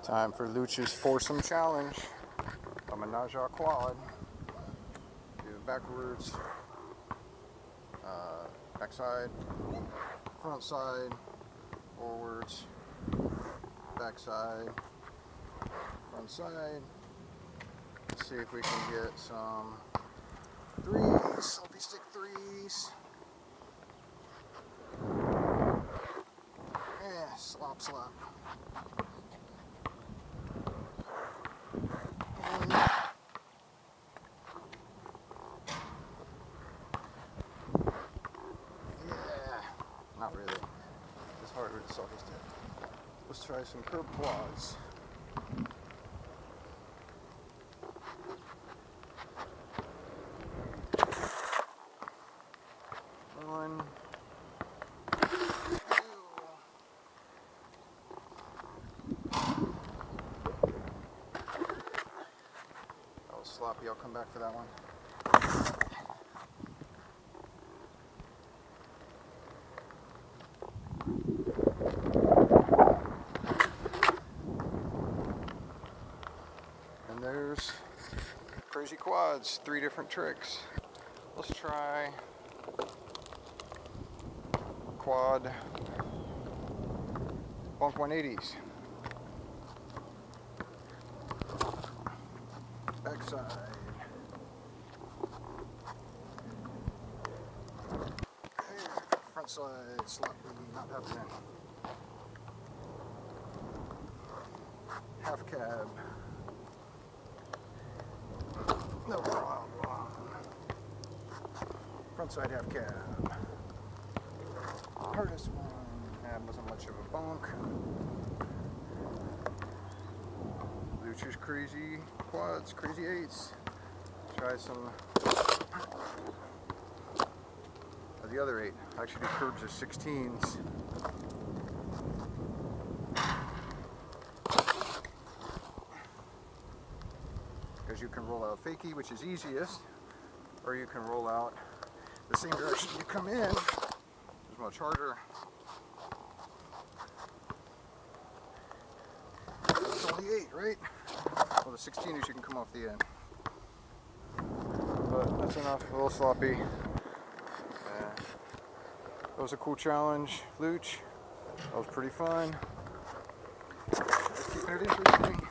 Time for Luch's foursome challenge. A Menage-a-Quad. Do it backwards, back side, front side, forwards, back side, front side. Let's see if we can get some threes, selfie stick threes. Yeah, slop, slop. Not really. It's harder to selfie stick. Let's try some curb quads. One, two. That was sloppy. I'll come back for that one. And there's crazy quads, 3 different tricks. Let's try quad bunk 180s. Backside. Front side, sloppy, not happening. Half cab. No problem. Front side half cab. Hardest one. Wasn't much of a bunk. Luch's crazy quads, crazy 8s. Try some of the other 8. I actually do curbs as 16s. Because you can roll out fakie, which is easiest, or you can roll out the same direction you come in, which is much harder. It's only 8, right? Well, the 16 is you can come off the end. But that's enough, a little sloppy. Yeah. That was a cool challenge, Luch. That was pretty fun. Just keeping it interesting.